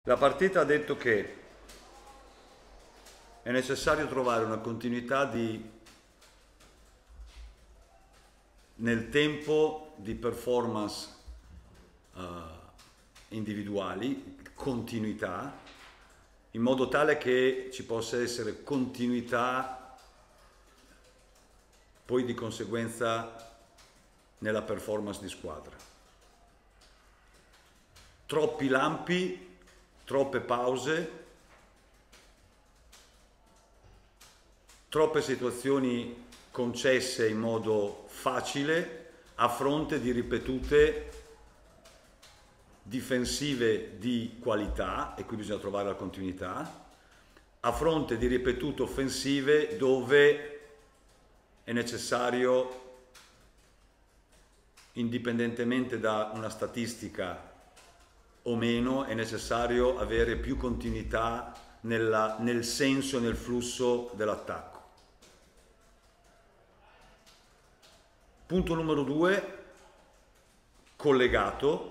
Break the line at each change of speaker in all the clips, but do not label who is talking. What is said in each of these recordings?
La partita ha detto che è necessario trovare una continuità nel tempo di performance individuali, continuità, in modo tale che ci possa essere continuità poi di conseguenza nella performance di squadra. Troppi lampi, troppe pause, troppe situazioni concesse in modo facile a fronte di ripetute difensive di qualità, e qui bisogna trovare la continuità, a fronte di ripetute offensive dove è necessario, indipendentemente da una statistica o meno, è necessario avere più continuità nel senso e nel flusso dell'attacco. Punto numero 2, collegato.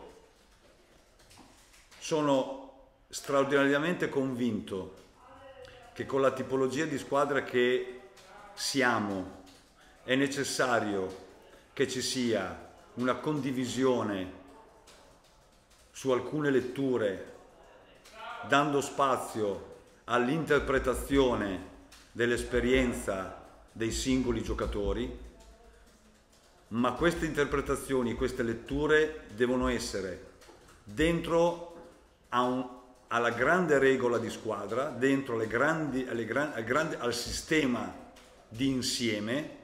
Sono straordinariamente convinto che con la tipologia di squadra che siamo è necessario che ci sia una condivisione su alcune letture, dando spazio all'interpretazione dell'esperienza dei singoli giocatori, ma queste interpretazioni, queste letture devono essere dentro alla grande regola di squadra, dentro al sistema di insieme,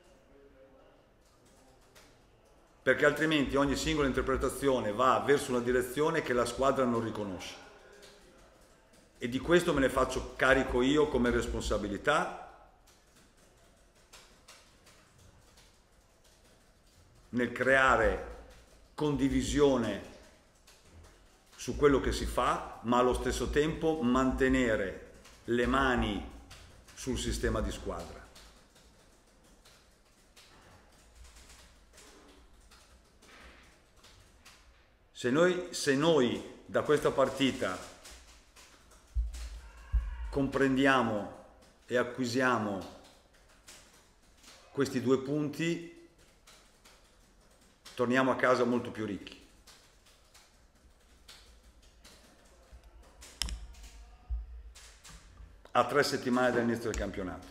perché altrimenti ogni singola interpretazione va verso una direzione che la squadra non riconosce. E di questo me ne faccio carico io come responsabilità, nel creare condivisione su quello che si fa, ma allo stesso tempo mantenere le mani sul sistema di squadra. Se noi da questa partita comprendiamo e acquisiamo questi 2 punti, torniamo a casa molto più ricchi. A 3 settimane dall'inizio del campionato.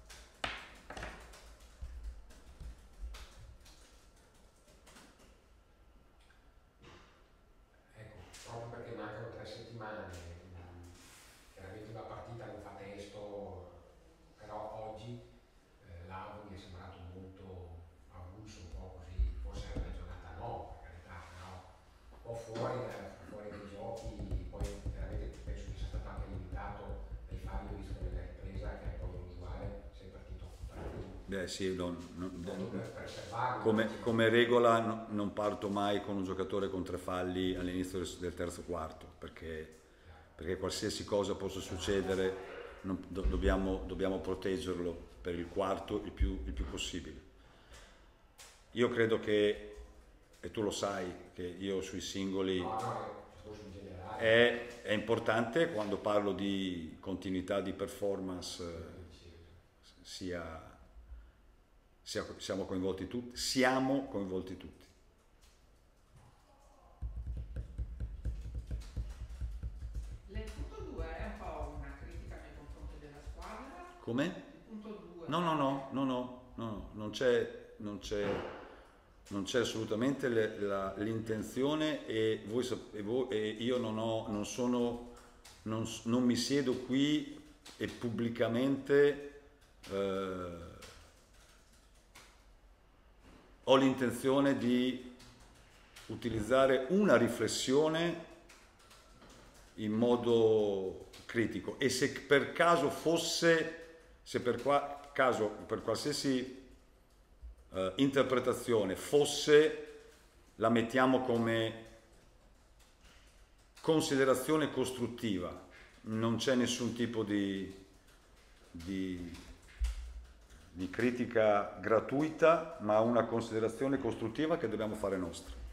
Ecco, proprio perché mancano 3 settimane, chiaramente una partita non fa testo, però oggi l'Avo mi è sembrato molto avulso, un po' così, forse era la giornata no, per carità, però un po' fuori dai giochi, poi veramente penso che sia stato anche limitato dai falli visto nella ripresa, che è poi inusuale, sei partito più.
Beh sì,
Per osservarlo,
come regola non parto mai con un giocatore con 3 falli all'inizio del terzo quarto, perché qualsiasi cosa possa succedere dobbiamo proteggerlo per il quarto il più possibile. Io credo che, e tu lo sai, che io sui singoli
discorso in generale.
è importante quando parlo di continuità di performance, siamo coinvolti tutti.
Il punto 2 è un po' una critica nei confronti della squadra.
Come?
Il punto 2
No, non c'è assolutamente l'intenzione, e io non mi siedo qui e pubblicamente ho l'intenzione di utilizzare una riflessione in modo critico, e se per caso per qualsiasi interpretazione la mettiamo come considerazione costruttiva, non c'è nessun tipo di critica gratuita, ma una considerazione costruttiva che dobbiamo fare nostra.